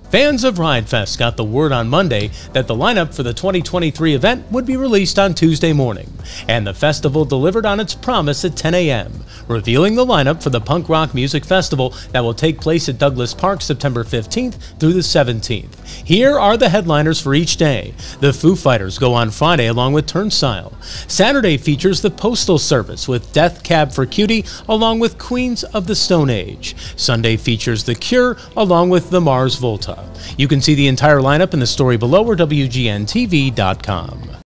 Fans of Riot Fest got the word on Monday that the lineup for the 2023 event would be released on Tuesday morning, and the festival delivered on its promise at 10 a.m., revealing the lineup for the punk rock music festival that will take place at Douglas Park September 15th through the 17th. Here are the headliners for each day. The Foo Fighters go on Friday along with Turnstile. Saturday features the Postal Service with Death Cab for Cutie along with Queens of the Stone Age. Sunday features The Cure along with the Mars Volta. You can see the entire lineup in the story below or WGNTV.com.